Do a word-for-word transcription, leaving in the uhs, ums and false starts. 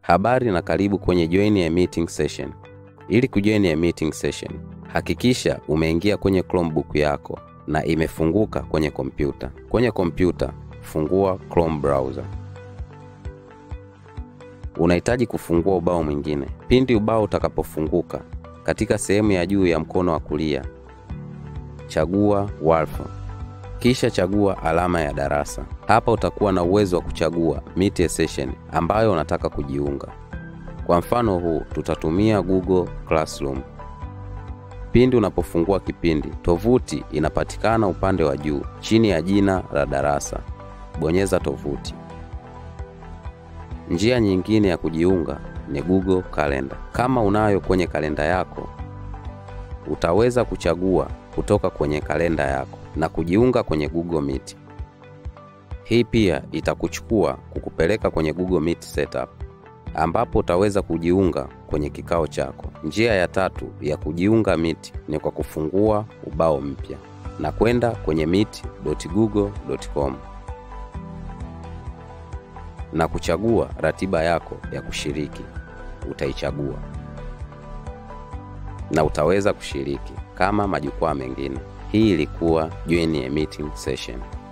Habari na karibu kwenye join a meeting session. Ili kujoin a meeting session, hakikisha umeingia kwenye Chromebook yako na imefunguka kwenye kompyuta. Kwenye kompyuta, fungua Chrome browser. Unahitaji kufungua ubao mwingine. Pindi ubao utakapofunguka, katika sehemu ya juu ya mkono wa kulia, chagua Wolf. Kisha chagua alama ya darasa. Hapa utakuwa na uwezo wa kuchagua Meet a session ambayo unataka kujiunga. Kwa mfano huu, tutatumia Google Classroom. Pindi unapofungua kipindi, tovuti inapatikana upande wa juu, chini ya jina la darasa. Bonyeza tovuti. Njia nyingine ya kujiunga ni Google Calendar. Kama unayo kwenye kalenda yako, utaweza kuchagua kutoka kwenye kalenda yako na kujiunga kwenye Google Meet. Hii pia itakuchukua kukupeleka kwenye Google Meet Setup, ambapo utaweza kujiunga kwenye kikao chako. Njia ya tatu ya kujiunga Meet ni kwa kufungua ubao mpya na kwenda kwenye meet dot google dot com na kuchagua ratiba yako ya kushiriki. Utaichagua na utaweza kushiriki kama majukwaa mengine. Hii ilikuwa join a meeting session.